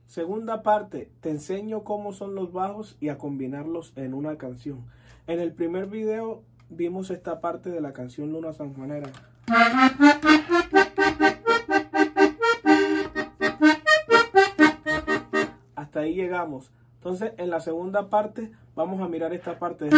Segunda parte, te enseño cómo son los bajos y a combinarlos en una canción. En el primer video vimos esta parte de la canción Luna Sanjuanera. Hasta ahí llegamos. Entonces, en la segunda parte vamos a mirar esta parte.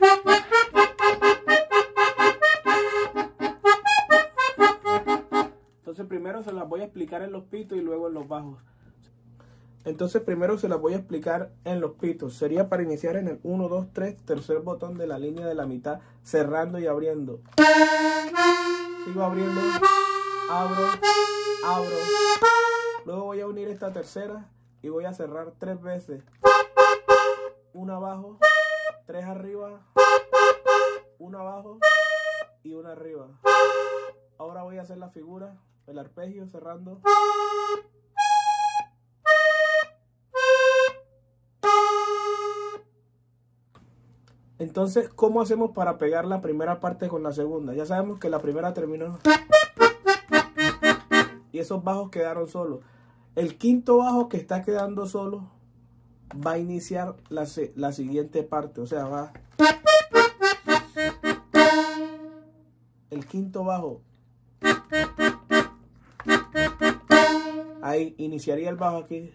Entonces, primero se las voy a explicar en los pitos y luego en los bajos. Entonces, primero se las voy a explicar en los pitos. Sería para iniciar en el 1, 2, 3, tercer botón de la línea de la mitad, cerrando y abriendo. Sigo abriendo, abro, abro. Luego voy a unir esta tercera y voy a cerrar 3 veces. Una abajo, 3 arriba, una abajo y una arriba. Ahora voy a hacer la figura, el arpegio cerrando. Entonces, ¿cómo hacemos para pegar la primera parte con la segunda? Ya sabemos que la primera terminó y esos bajos quedaron solos. El quinto bajo que está quedando solo va a iniciar la siguiente parte. O sea, va el quinto bajo. Ahí iniciaría el bajo aquí.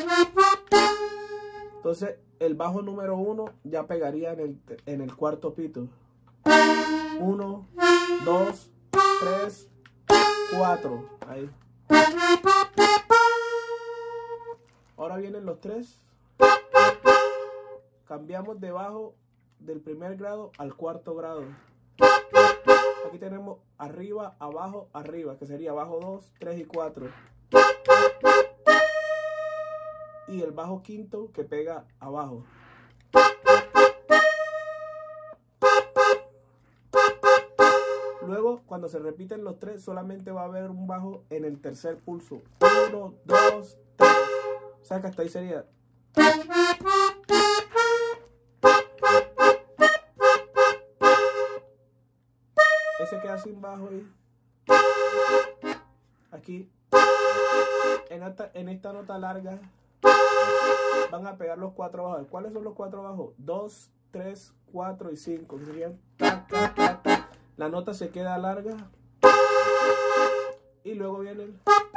Entonces, el bajo número 1 ya pegaría en el cuarto pito. 1, 2, 3, 4. Ahí. Ahora vienen los 3. Cambiamos de bajo del primer grado al cuarto grado. Aquí tenemos arriba, abajo, arriba, que sería bajo 2, 3 y 4. Y el bajo quinto que pega abajo. Luego, cuando se repiten los 3, solamente va a haber un bajo en el tercer pulso. 1, 2, 3. O sea que hasta ahí sería. Ese queda sin bajo y aquí. En esta nota larga van a pegar los 4 bajos. ¿Cuáles son los 4 bajos? 2, 3, 4 y 5. Que serían ta, ta, ta, ta. La nota se queda larga. Y luego viene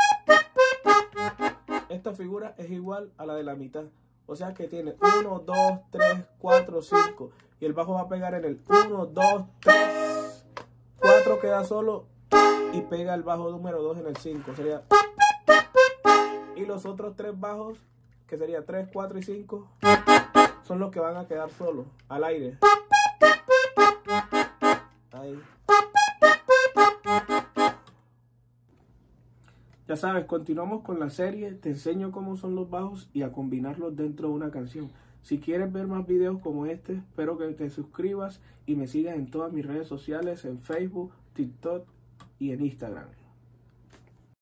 esta figura es igual a la de la mitad. O sea que tiene 1, 2, 3, 4, 5. Y el bajo va a pegar en el 1, 2, 3. 4 queda solo. Y pega el bajo número 2 en el 5. Sería. Y los otros 3 bajos, que sería 3, 4 y 5, son los que van a quedar solos, al aire. Ahí. Ya sabes, continuamos con la serie. Te enseño cómo son los bajos y a combinarlos dentro de una canción. Si quieres ver más videos como este, espero que te suscribas y me sigas en todas mis redes sociales, en Facebook, TikTok y en Instagram.